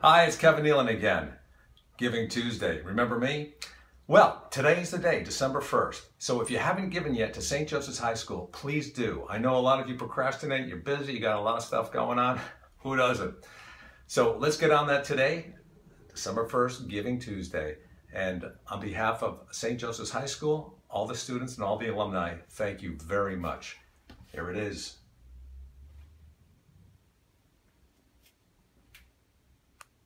Hi, it's Kevin Nealon again. Giving Tuesday. Remember me? Well, today's the day, December 1st. So if you haven't given yet to St. Joseph's High School, please do. I know a lot of you procrastinate, you're busy, you got a lot of stuff going on. Who doesn't? So let's get on that today, December 1st, Giving Tuesday. And on behalf of St. Joseph's High School, all the students and all the alumni, thank you very much. Here it is.